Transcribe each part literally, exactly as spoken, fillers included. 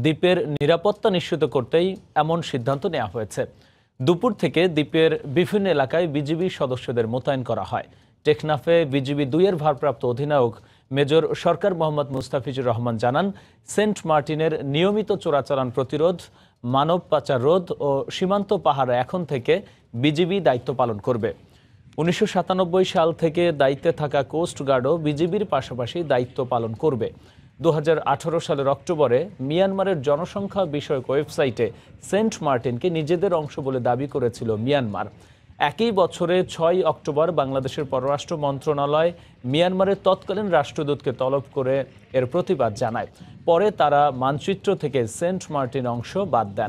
দ্বীপের নিরাপত্তা নিশ্চিত করতেই এমন সিদ্ধান্ত নেওয়া হয়েছে। দুপুর থেকে দ্বীপের বিভিন্ন এলাকায় বিজিবি সদস্যদের মোতায়েন করা হয়। টেকনাফে বিজিবি দুইয়ের ভারপ্রাপ্ত অধিনায়ক মেজর সরকার মোহাম্মদ মুস্তাফিজুর রহমান জানান, সেন্ট মার্টিনের নিয়মিত চোরাচালান প্রতিরোধ, মানব পাচার রোধ ও সীমান্ত পাহারা এখন থেকে বিজিবি দায়িত্ব পালন করবে। উনিশশো সাতানব্বই সাল থেকে দায়িত্বে থাকা কোস্ট গার্ডও বিজিবির পাশাপাশি দায়িত্ব পালন করবে। দু হাজার আঠারো সালের অক্টোবরে মিয়ানমারের জনসংখ্যা বিষয়ক ওয়েবসাইটে সেন্ট মার্টিনকে নিজেদের অংশ বলে দাবি করেছিল মিয়ানমার। একই বছরে ছয় অক্টোবর বাংলাদেশের পররাষ্ট্র মন্ত্রণালয় মিয়ানমারের তৎকালীন রাষ্ট্রদূতকে তলব করে এর প্রতিবাদ জানায়। পরে তারা মানচিত্র থেকে সেন্ট মার্টিন অংশ বাদ দেন।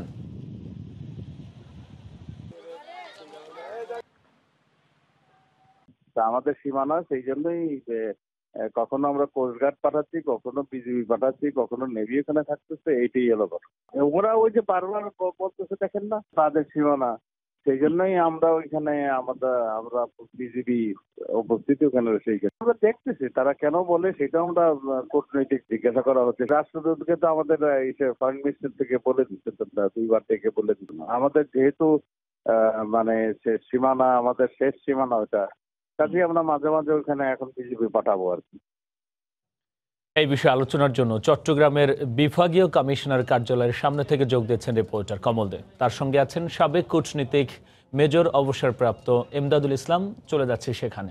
আমাদের সীমানা সেই জন্যই কখনো আমরা কোস্টগার্ড পাঠাচ্ছি, কখনো বিজিবি পাঠাচ্ছি, কখনো নেভি এখানে থাকতেছে। এইটাই হলো কথা। ওরা ওই যে বারবার বলতেছে দেখেন না তাদের সীমানা, সেই জন্যই আমরা ওইখানে আমাদের আমরা বিজিবি উপস্থিতি ওখানে সেই আমরা দেখতেছি তারা কেন বলে সেটা আমরা কূটনৈতিক জিজ্ঞাসা করা হচ্ছে। রাষ্ট্রদূতকে তো আমাদের ফরেন মিনিস্টার থেকে বলে দিচ্ছে, দুইবার থেকে বলে দিচ্ছে। আমাদের যেহেতু মানে সীমানা আমাদের শেষ সীমানা ওটা, কাজে আমরা মাঝে মাঝে ওখানে এখন বিজিবি পাঠাবো আর কি। এই বিষয়ে আলোচনার জন্য চট্টগ্রামের বিভাগীয় কমিশনার কার্যালয়ের সামনে থেকে যোগ দিচ্ছেন রিপোর্টার কমল দে। তার সঙ্গে আছেন সাবেক কূটনীতিক মেজর অবসরপ্রাপ্ত এমদাদুল ইসলাম। চলে যাচ্ছে সেখানে।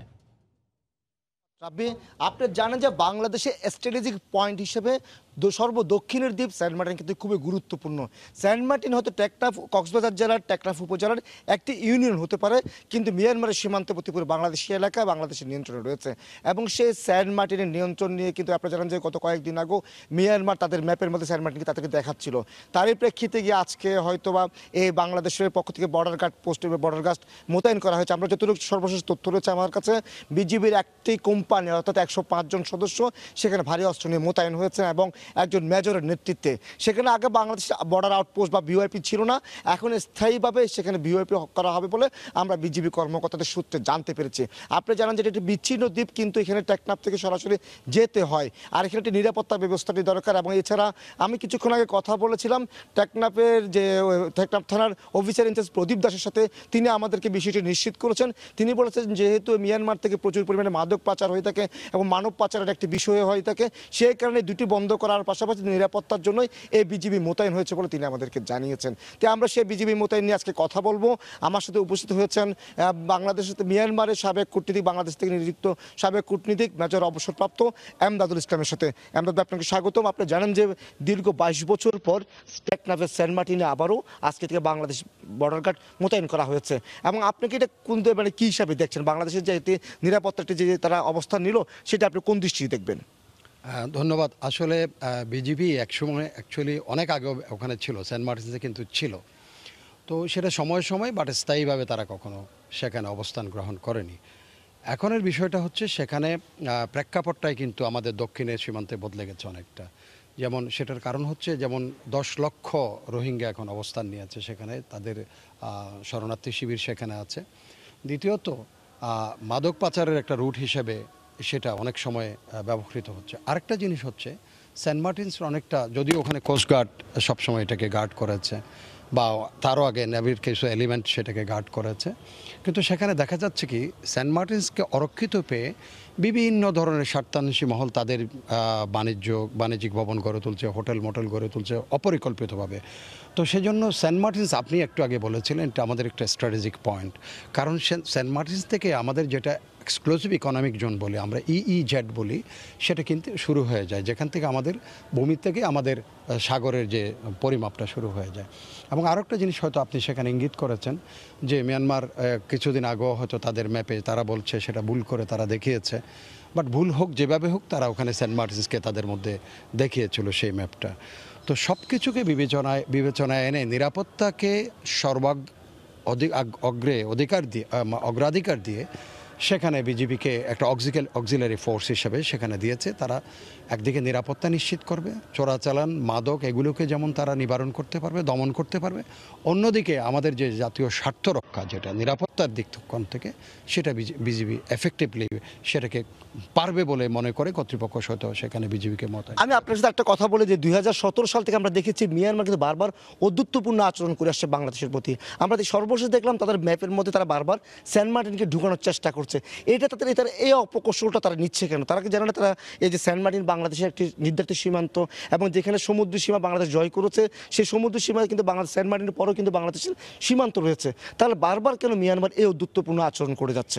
আপনি জানেন যে বাংলাদেশে স্ট্র্যাটেজিক পয়েন্ট হিসেবে সর্ব দক্ষিণের দ্বীপ সেন্ট মার্টিন কিন্তু খুবই গুরুত্বপূর্ণ। সেন্ট মার্টিন হয়তো টেকনাফ কক্সবাজার জেলার টেকনাফ উপজেলার একটি ইউনিয়ন হতে পারে, কিন্তু মিয়ানমারের সীমান্তবর্তী পুরো বাংলাদেশি এলাকা বাংলাদেশের নিয়ন্ত্রণে রয়েছে। এবং সেই সেন্ট মার্টিনের নিয়ন্ত্রণ নিয়ে কিন্তু আপনারা জানেন যে গত কয়েকদিন আগেও মিয়ানমার তাদের ম্যাপের মধ্যে সেন্ট মার্টিনকে তাদেরকে দেখাচ্ছিল। তারই প্রেক্ষিতে গিয়ে আজকে হয়তোবা এই বাংলাদেশের পক্ষ থেকে border guard post border guard মোতায়েন করা হয়েছে। আমরা যতটুকু সর্বশেষ তথ্য রয়েছে আমার কাছে, বিজিবির একটি কোম্পানি অর্থাৎ একশো পাঁচ জন সদস্য সেখানে ভারী অস্ত্র নিয়ে মোতায়েন হয়েছে এবং একজন মেজরের নেতৃত্বে। সেখানে আগে বাংলাদেশ বর্ডার আউটপোস্ট বা ভিওআইপি ছিল না, এখন স্থায়ীভাবে সেখানে ভিওআইপি করা হবে বলে আমরা বিজিবি কর্মকর্তাদের সূত্রে জানতে পেরেছি। আপনি জানেন যে এটি বিচ্ছিন্ন দ্বীপ, কিন্তু এখানে টেকনাফ থেকে সরাসরি যেতে হয়, আর এখানে একটি নিরাপত্তা ব্যবস্থাটি দরকার। এবং এছাড়া আমি কিছুক্ষণ আগে কথা বলেছিলাম টেকনাফের যে টেকনাফ থানার অফিসার ইনচার্জ প্রদীপ দাসের সাথে, তিনি আমাদেরকে বিষয়টি নিশ্চিত করেছেন। তিনি বলেছেন যেহেতু মিয়ানমার থেকে প্রচুর পরিমাণে মাদক পাচার হয়ে থাকে এবং মানব পাচারের একটি বিষয় হয়ে থাকে, সেই কারণে দুটি বন্ধ করার পাশাপাশি নিরাপত্তার জন্যই এই বিজিবি মোতায়েন হয়েছে বলে তিনি আমাদেরকে জানিয়েছেন। তাই আমরা সেই বিজিবি মোতায়েন নিয়ে আজকে কথা বলবো। আমার সাথে উপস্থিত হয়েছেন বাংলাদেশের মিয়ানমারের সাবেক কূটনীতিক, বাংলাদেশ থেকে নিযুক্ত সাবেক কূটনীতিক মেজর অবসরপ্রাপ্ত এমদাদুল ইসলামের সাথে। এমদাদ, আপনাকে স্বাগতম। আপনি জানেন যে দীর্ঘ বাইশ বছর পর টেকনাফের সেন্ট মার্টিনে আবারও আজকে থেকে বাংলাদেশ বর্ডার গার্ড মোতায়েন করা হয়েছে, এবং আপনি কি এটা কোন মানে কী হিসাবে দেখছেন? বাংলাদেশের যে নিরাপত্তাটি যে তারা অবস্থান নিল সেটা আপনি কোন দৃষ্টিতে দেখবেন? ধন্যবাদ। আসলে বিজিবি একসময় অ্যাকচুয়ালি অনেক আগে ওখানে ছিল, সেন্ট মার্টিনসে কিন্তু ছিল। তো সেটা সময় সময় বাট স্থায়ীভাবে তারা কখনো সেখানে অবস্থান গ্রহণ করেনি। এখনের বিষয়টা হচ্ছে সেখানে প্রেক্ষাপটটাই কিন্তু আমাদের দক্ষিণের সীমান্তে বদলে গেছে অনেকটা। যেমন সেটার কারণ হচ্ছে যেমন দশ লক্ষ রোহিঙ্গা এখন অবস্থান নিয়েছে সেখানে, তাদের শরণার্থী শিবির সেখানে আছে। দ্বিতীয়ত মাদক পাচারের একটা রুট হিসেবে সেটা অনেক সময় ব্যবহৃত হচ্ছে। আরেকটা জিনিস হচ্ছে সেন্ট মার্টিনস অনেকটা, যদিও ওখানে কোস্টগার্ড সবসময় এটাকে গার্ড করেছে বা তারও আগে নেভির কিছু এলিমেন্ট সেটাকে গার্ড করেছে, কিন্তু সেখানে দেখা যাচ্ছে কি সেন্ট মার্টিনসকে অরক্ষিত পেয়ে বিভিন্ন ধরনের স্বার্থান্বেষী মহল তাদের বাণিজ্য বাণিজ্যিক ভবন গড়ে তুলছে, হোটেল মোটেল গড়ে তুলছে অপরিকল্পিতভাবে। তো সেজন্য সেন্ট মার্টিনস, আপনি একটু আগে বলেছিলেন, এটা আমাদের একটা স্ট্র্যাটেজিক পয়েন্ট। কারণ সেন্ট মার্টিনস থেকে আমাদের যেটা এক্সক্লুসিভ ইকোনমিক জোন বলি আমরা, ইইজেড বলি, সেটা কিন্তু শুরু হয়ে যায়, যেখান থেকে আমাদের ভূমি থেকে আমাদের সাগরের যে পরিমাপটা শুরু হয়ে যায়। এবং আরও একটা জিনিস হয়তো আপনি সেখানে ইঙ্গিত করেছেন যে মিয়ানমার কিছুদিন আগেও হয়তো তাদের ম্যাপে তারা বলছে সেটা ভুল করে তারা দেখিয়েছে, বাট ভুল হোক যেভাবে হোক তারা ওখানে সেন্ট মার্টিনসকে তাদের মধ্যে দেখিয়েছিল সেই ম্যাপটা। তো সব কিছুকে বিবেচনায় বিবেচনায় এনে নিরাপত্তাকে সর্বাগ অধিক অগ্রে অধিকার দিয়ে অগ্রাধিকার দিয়ে সেখানে বিজিবিকে একটা অক্সিক্যাল অক্সিলারি ফোর্স হিসেবে সেখানে দিয়েছে। তারা একদিকে নিরাপত্তা নিশ্চিত করবে, চোরাচালান মাদক এগুলোকে যেমন তারা নিবারণ করতে পারবে, দমন করতে পারবে, অন্যদিকে আমাদের যে জাতীয় স্বার্থ রক্ষা যেটা নিরাপত্তার দিক থেকে সেটা বিজিবি এফেক্টিভলি সেটাকে পারবে বলে মনে করে কর্তৃপক্ষ হয়তো সেখানে বিজিবিকে মোতায়েন। আমি আপনার সাথে একটা কথা বলি যে দুই হাজার সতেরো সাল থেকে আমরা দেখেছি মিয়ানমার কিন্তু বারবার অদ্ভুতপূর্ণ আচরণ করে আসছে বাংলাদেশের প্রতি। আমরা যে সর্বশেষ দেখলাম তাদের ম্যাপের মধ্যে তারা বারবার সেন্ট মার্টিনকে ঢুকানোর চেষ্টা করছে। এটা তাদের তারা এই অপকৌশলটা তারা নিচ্ছে কেন? তারা কি জানে না তারা এই যে সেন্ট মার্টিন বাংলাদেশের একটি নির্ধারিত সীমান্ত এবং যেখানে সমুদ্র সীমা বাংলাদেশ জয় করেছে সেই সমুদ্র সীমায় কিন্তু বাংলাদেশ সেন্ট মার্টিনের পরেও কিন্তু বাংলাদেশের সীমান্ত রয়েছে। তাহলে বারবার কেন মিয়ানমার এই অদ্ভুতপূর্ণ আচরণ করে যাচ্ছে?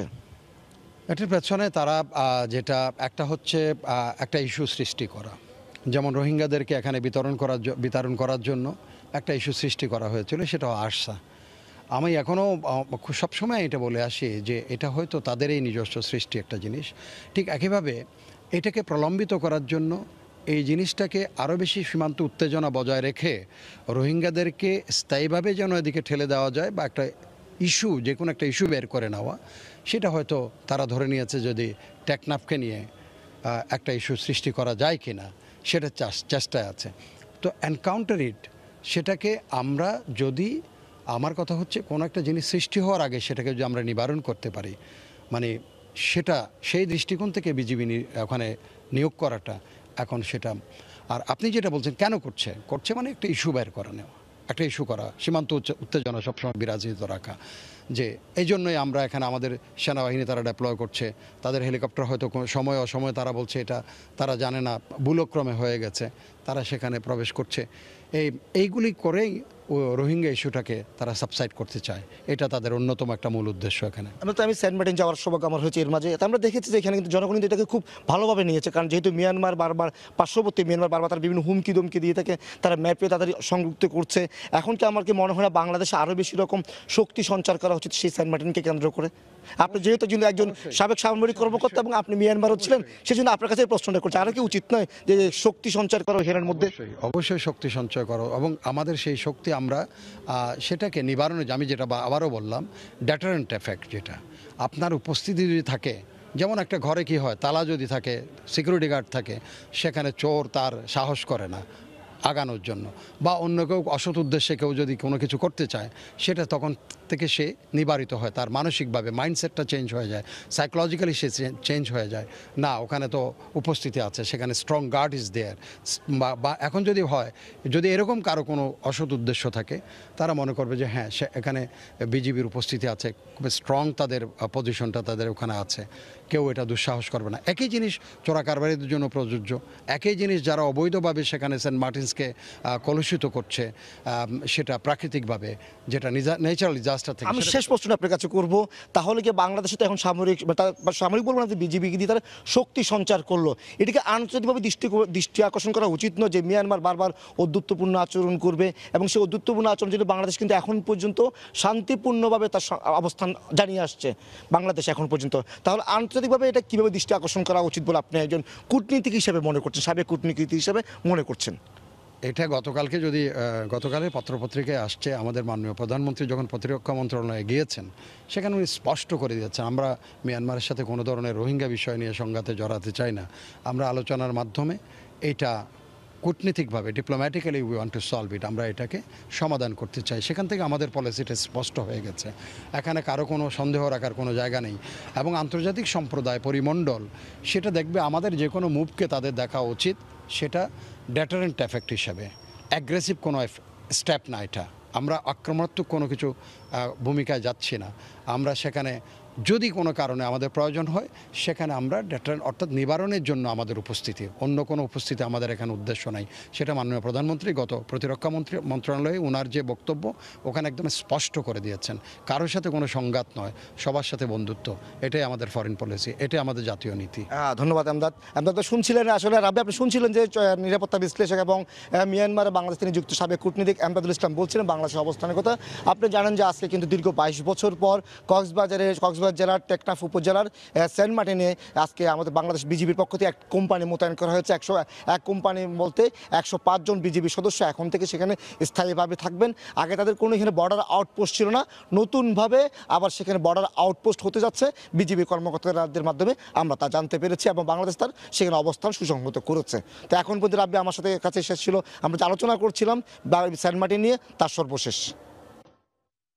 এটার পেছনে তারা আহ, যেটা একটা হচ্ছে আহ, একটা ইস্যু সৃষ্টি করা, যেমন রোহিঙ্গাদেরকে এখানে বিতরণ করার জ- বিতরণ করার জন্য একটা ইস্যু সৃষ্টি করা হয়েছিল, সেটাও আশা। আমি এখনও সবসময় এটা বলে আসি যে এটা হয়তো তাদের এই নিজস্ব সৃষ্টি একটা জিনিস। ঠিক একইভাবে এটাকে প্রলম্বিত করার জন্য এই জিনিসটাকে আরও বেশি সীমান্ত উত্তেজনা বজায় রেখে রোহিঙ্গাদেরকে স্থায়ীভাবে যেন এদিকে ঠেলে দেওয়া যায় বা একটা ইস্যু, যে কোনো একটা ইস্যু বের করে নেওয়া, সেটা হয়তো তারা ধরে নিয়েছে যদি টেকনাফকে নিয়ে আহ, একটা ইস্যু সৃষ্টি করা যায় কি না সেটা চাস- চেষ্টায় আছে। তো এনকাউন্টার ইট, সেটাকে আমরা যদি, আমার কথা হচ্ছে কোনো একটা জিনিস সৃষ্টি হওয়ার আগে সেটাকে যদি আমরা নিবারণ করতে পারি, মানে সেটা সেই দৃষ্টিকোণ থেকে বিজিবি নি- ওখানে নিয়োগ করাটা এখন সেটা। আর আপনি যেটা বলছেন কেন করছে করছে মানে একটা ইস্যু বের করে নেওয়া, একটা ইস্যু করা, সীমান্ত উচ্চ- উত্তেজনা সবসময় বিরাজিত রাখা, যে এই জন্যই আমরা এখানে আমাদের সেনাবাহিনী তারা ডেপ্লয় করছে, তাদের হেলিকপ্টার হয়তো কোনো সময় অসময়ে তারা বলছে এটা তারা জানে না, ভুলক্রমে হয়ে গেছে, তারা সেখানে প্রবেশ করছে। এই এইগুলি করেই ও রোহিঙ্গা ইস্যুটাকে তারা সাবসাইড করতে চায়, এটা তাদের অন্যতম একটা মূল উদ্দেশ্য এখানে। আমরা তো আমি সেন্ট মার্টিন যাওয়ার সৌভাগ্য আমার হয়েছে এর মাঝে। তা আমরা দেখেছি যে এখানে কিন্তু জনগণ কিন্তু এটাকে খুব ভালোভাবে নিয়েছে, কারণ যেহেতু মিয়ানমার বারবার পার্শ্ববর্তী মিয়ানমার বারবার তারা বিভিন্ন হুমকি দমকি দিয়ে থাকে, তারা ম্যাপে তাদের সংযুক্ত করছে। এখন কি আমার কি মনে হয় না বাংলাদেশে আরও বেশি রকম শক্তি সঞ্চার করা উচিত সেই সেন্ট মার্টিনকে কেন্দ্র করে? আপনি যেহেতু যিনি একজন সাবেক সামরিক কর্মকর্তা এবং আপনি মিয়ানমারও ছিলেন, সেজন্য আপনার কাছে এই প্রশ্নটা করছে, আরও কি উচিত নয় যে শক্তি সঞ্চার করা হেরার মধ্যে? অবশ্যই অবশ্যই শক্তি সঞ্চয় করো, এবং আমাদের সেই শক্তি আমরা আহ, সেটাকে নিবারণে, আমি যেটা বা- আবারও বললাম, ডেটারেন্ট এফেক্ট, যেটা আপনার উপস্থিতি যদি থাকে, যেমন একটা ঘরে কি হয়, তালা যদি থাকে, সিকিউরিটি গার্ড থাকে, সেখানে চোর তার সাহস করে না আগানোর জন্য, বা অন্য কেউ অসৎ উদ্দেশ্যে কেউ যদি কোনো কিছু করতে চায়, সেটা তখন থেকে সে নিবারিত হয়, তার মানসিকভাবে মাইন্ডসেটটা চেঞ্জ হয়ে যায়, সাইকোলজিক্যালি সে চেঞ্জ হয়ে যায়, না ওখানে তো উপস্থিতি আছে, সেখানে স্ট্রং গার্ড ইজ দেয়ার। বা এখন যদি হয়, যদি এরকম কারো কোনো অসৎ উদ্দেশ্য থাকে, তারা মনে করবে যে হ্যাঁ সে এখানে বিজিবির উপস্থিতি আছে, খুব স্ট্রং তাদের পজিশনটা তাদের ওখানে আছে, কেউ এটা দুঃসাহস করবে না। একই জিনিস চোরাকারবারিদের জন্য প্রযোজ্য, একই জিনিস যারা অবৈধভাবে সেখানে সেন্ট মার্টিনসকে আহ, কলুষিত করছে, আম, সেটা প্রাকৃতিকভাবে, যেটা ন্যাচারাল ডিজাস্টার থেকে। আমি সেটা- শেষ প্রশ্ন আপনার কাছে করব, তাহলে কি বাংলাদেশে তো এখন সামরিক বা তা- বা সামরিক বলবো না, বিজিবি দিয়ে তারা শক্তি সঞ্চার করলো, এটিকে আন্তর্জাতিকভাবে দৃষ্টি দৃষ্টি আকর্ষণ করা উচিত নয় যে মিয়ানমার বারবার অদ্ভুতপূর্ণ আচরণ করবে, এবং সেই অদ্ভুতপূর্ণ আচরণ যদি বাংলাদেশ কিন্তু এখন পর্যন্ত শান্তিপূর্ণভাবে তার স- অবস্থান জানিয়ে আসছে বাংলাদেশ এখন পর্যন্ত, তাহলে আন্তর্জাতিকভাবে এটা কীভাবে দৃষ্টি আকর্ষণ করা উচিত বলে আপনি একজন কূটনীতিক হিসেবে মনে করছেন, সাবেক কূটনীতিক হিসেবে মনে করছেন? এটা গতকালকে যদি আহ, গতকালের পত্রপত্রিকায় আসছে, আমাদের মাননীয় প্রধানমন্ত্রী যখন প্রতিরক্ষা মন্ত্রণালয়ে গিয়েছেন, সেখানে উনি স্পষ্ট করে দিয়েছেন আমরা মিয়ানমারের সাথে কোনো ধরনের রোহিঙ্গা বিষয় নিয়ে সংঘাতে জড়াতে চাই না, আমরা আলোচনার মাধ্যমে এটা কূটনীতিকভাবে diplomatically we want to solve it, আমরা এটাকে সমাধান করতে চাই। সেখান থেকে আমাদের পলিসিটা স্পষ্ট হয়ে গেছে, এখানে কারো কোনো সন্দেহ রাখার কোনো জায়গা নেই, এবং আন্তর্জাতিক সম্প্রদায় পরিমণ্ডল সেটা দেখবে আমাদের যে কোনো মুভকে তাদের দেখা উচিত সেটা ডেটারেন্ট এফেক্ট হিসাবে, অ্যাগ্রেসিভ কোনো স্টেপ না এটা, আমরা আক্রমণাত্মক কোনো কিছু আহ, ভূমিকায় যাচ্ছি না, আমরা সেখানে যদি কোনো কারণে আমাদের প্রয়োজন হয় সেখানে আমরা ডেটারেন্ট অর্থাৎ নিবারণের জন্য আমাদের উপস্থিতি, অন্য কোনো উপস্থিতি আমাদের এখানে উদ্দেশ্য নাই। সেটা মাননীয় প্রধানমন্ত্রী গত প্রতিরক্ষা মন্ত্রী মন্ত্রণালয়ে ওনার যে বক্তব্য ওখানে একদম স্পষ্ট করে দিয়েছেন, কারোর সাথে কোনো সংঘাত নয়, সবার সাথে বন্ধুত্ব, এটাই আমাদের ফরেন পলিসি, এটাই আমাদের জাতীয় নীতি। আহ, ধন্যবাদ আমদাদ। আমদাদ তো শুনছিলেন, আসলে রাবি আপনি শুনছিলেন যে চ- নিরাপত্তা বিশ্লেষক এবং আহ, মিয়ানমারে বাংলাদেশ থেকে নিযুক্ত সাবেক কূটনীতিক আমদাদুল ইসলাম বলছিলেন বাংলাদেশের অবস্থানের কথা। আপনি জানেন যে আজকে কিন্তু দীর্ঘ বাইশ বছর পর কক্সবাজারে কক্সবাজার জেলার টেকনাফ উপজেলার আহ, সেন্ট মার্টিনে আজকে আমাদের বাংলাদেশ বিজিবির পক্ষ থেকে এক কোম্পানি মোতায়েন করা হয়েছে। একশো এক কোম্পানি বলতে একশো পাঁচজন বিজিবি সদস্য এখন থেকে সেখানে স্থায়ীভাবে থাকবেন। আগে তাদের কোনো এখানে বর্ডার আউটপোস্ট ছিল না, নতুনভাবে আবার সেখানে বর্ডার আউটপোস্ট হতে যাচ্ছে বিজিবি কর্মকর্তাদের মাধ্যমে, আমরা তা জানতে পেরেছি, এবং বাংলাদেশ তার সেখানে অবস্থান সুসংহত করেছে। তো এখন পর্যন্ত রাব্বি আমার সাথে কাছে শেষ ছিল, আমরা যে আলোচনা করছিলাম সেন্ট মার্টিন নিয়ে, তার সর্বশেষ।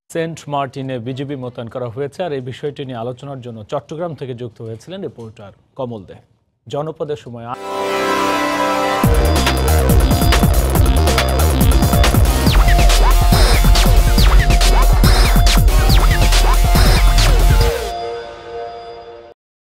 সেন্ট মার্টিনে বিজিবি মোতায়েন করা হয়েছে। আর এই বিষয়টি নিয়ে আলোচনার জন্য চট্টগ্রাম থেকে যুক্ত হয়েছিলেন রিপোর্টার কমল দে। জনপদের সময়